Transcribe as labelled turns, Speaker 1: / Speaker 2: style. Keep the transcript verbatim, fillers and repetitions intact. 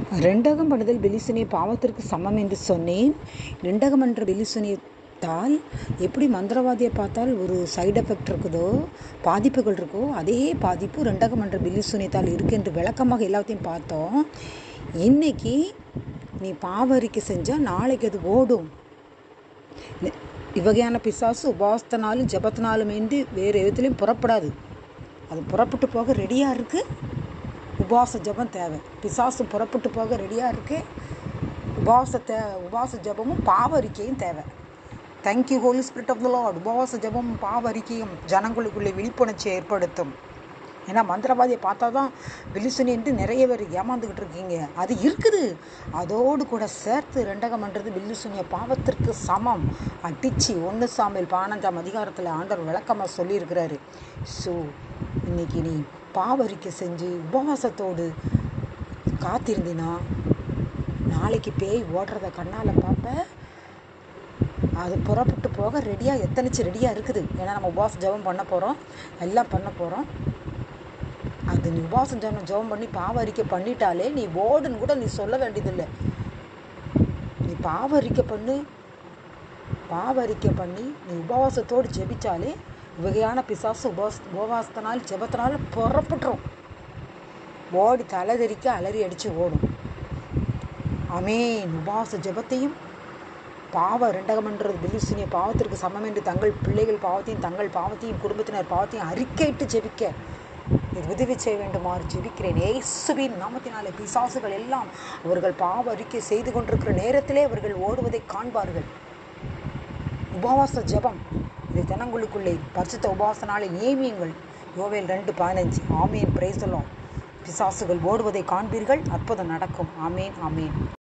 Speaker 1: ரெண்டகம் பண்ணுதல் பெலிசுனிய பாவத்திற்கு சமம் என்று சொன்னேன். ரெண்டகம் என்ற பெலிசுனியத்தால் எப்படி மந்திரவாதியை பார்த்தால் ஒரு சைடு எஃபெக்ட் இருக்குதோ, பாதிப்புகள் இருக்கோ, அதே பாதிப்பு ரெண்டகம் என்ற பெலிசுனியத்தால் இருக்கு என்று விளக்கமாக எல்லாத்தையும் பார்த்தோம். இன்னைக்கு நீ பாவரிக்கை செஞ்சால் நாளைக்கு அது ஓடும். இவ்வகையான பிசாசு உபாசத்தினாலும் ஜபத்தினாலும் என்று வேறு எதுலையும் புறப்படாது. அது புறப்பட்டு போக ரெடியாக இருக்குது. உபாச ஜபம் தேவை. பிசாசும் புறப்பட்டு போக ரெடியாக இருக்குது. உபாச தே உபாச ஜபமும் பாவ அறிக்கையும் தேவை. Thank you holy spirit of the lord. உபவாச ஜபமும் பாவ அறிக்கையும் ஜனங்களுக்குள்ளே விழிப்புணர்ச்சியை ஏற்படுத்தும். ஏன்னா மந்திரவாதியை பார்த்தா தான் பெலிசுனி என்று நிறைய பேர் ஏமாந்துக்கிட்டு இருக்கீங்க. அது இருக்குது. அதோடு கூட சேர்த்து ரெண்டகம்ன்றது பெலிசுனிய பாவத்திற்கு சமம் அடிச்சு ஒன்று சாமியில் பதினஞ்சாம் அதிகாரத்தில் ஆண்டவர் விளக்கமாக சொல்லியிருக்கிறாரு. ஸோ இன்னைக்கு நீ பாவரிக்கை செஞ்சு உபவாசத்தோடு காத்திருந்தினா நாளைக்கு பேய் ஓடுறத கண்ணால் பார்ப்ப. அது புறப்பட்டு போக ரெடியாக எத்தனைச்சு ரெடியாக இருக்குது. ஏன்னா நம்ம உபவாச ஜபம் பண்ண போகிறோம், எல்லாம் பண்ண போகிறோம். அது நீ உபவாசம் ஜபம் ஜபம் பண்ணி பாவரிக்கை பண்ணிட்டாலே நீ ஓடுன்னு கூட நீ சொல்ல வேண்டியதில்லை. நீ பாவரிக்கை பண்ணி பாவரிக்கை பண்ணி நீ உபவாசத்தோடு ஜெபிச்சாலே வகையான பிசாசு உபவாச உபவாசத்தினால் ஜபத்தினால புறப்பட்டுரும். ஓடி தலைதெறிக்க அலறி அடித்து ஓடும். ஆமென். உபவாச ஜபத்தையும் பாவ ரெண்டகம்ன்றது பெலிசுனிய பாவத்திற்கு சமம் என்று தங்கள் பிள்ளைகள் பாவத்தையும் தங்கள் பாவத்தையும் குடும்பத்தினர் பாவத்தையும் அறிக்கையிட்டு ஜெபிக்க இது உதவி செய்ய வேண்டுமாறு ஜெபிக்கிறேன். இயேசுவின் நாமத்தினாலே பிசாசுகள் எல்லாம் அவர்கள் பாவ அறிக்கை செய்து கொண்டிருக்கிற நேரத்திலே அவர்கள் ஓடுவதை காண்பார்கள். உபவாச ஜபம் இதை ஜனங்களுக்குள்ளே பரிசுத்த உபவாச நாளை நியமியுங்கள். யோவேல் ரெண்டு பதினஞ்சு. ஆமேன். Praise the lord. பிசாசுகள் ஓடுவதை காண்பீர்கள். அற்புதம் நடக்கும். ஆமேன். ஆமேன்.